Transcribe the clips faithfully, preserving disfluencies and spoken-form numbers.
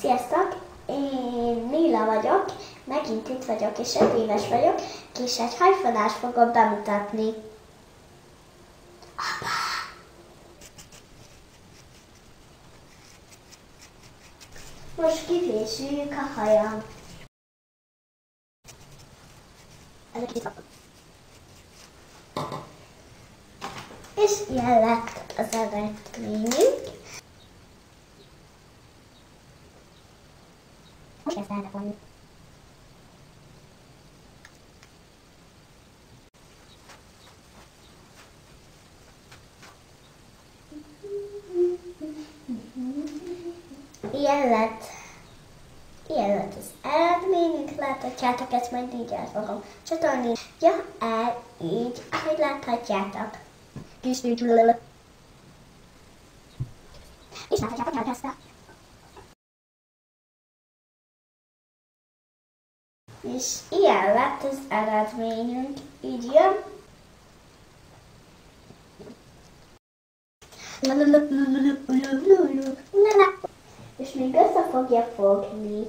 Sziasztok! Én Lila vagyok, megint itt vagyok, és öt éves vagyok, és egy hajfonást fogok bemutatni. Apa! Most kifésüljük a hajam. Ez egy kicsit és ilyen lett az eredményünk. Most ezt elrepolni. Ilyen lett. Ilyen lett az eredményünk, láthatjátok, ezt majd így el fogom csatolni. Ja, el, így, ahogy láthatjátok. Kis tűcsülő. És láthatjátok, elkezdte. És ilyen lett az eredményünk, így jön. És még össze fogja fogni.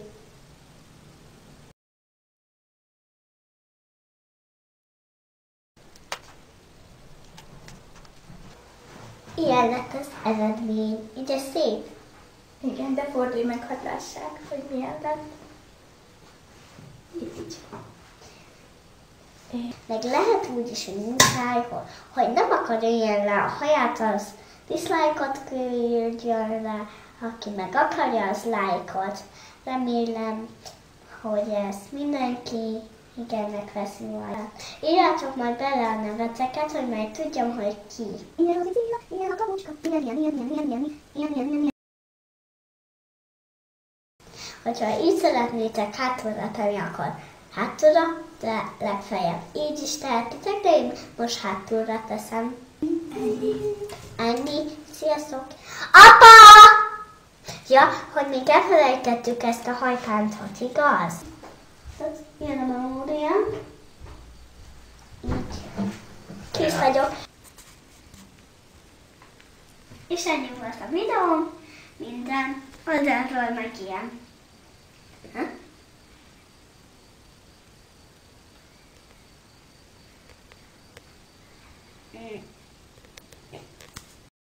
Ilyen lett az eredmény. Ugye szép? Igen, de fordulj meg, hadd lássák, hogy milyen lett. Így. Meg lehet úgy is, hogy muszáj, hogy nem akar ilyen le a haját, az dislike-ot küldjön le, aki meg akarja, az like-ot. Remélem, hogy ezt mindenki igen megveszi majd. Írjátok majd bele a neveteket, hogy majd tudjam, hogy ki. Ilyen az Illa, ilyen a kapucska, ilyen, ilyen, ilyen, ilyen, ilyen, ilyen, ilyen, ilyen, ilyen. Hogyha így szeretnétek hátulra tenni, akkor hátulra, de legfeljebb így is tehetitek, de én most hátulra teszem. Ennyi. Ennyi. Sziasztok! Apa! Ja, hogy még elfelejtettük ezt a hajpántot, igaz? Ilyen a memóriám. Így. Kész vagyok. És ennyi volt a videóm. Minden oldalról meg ilyen. Ha?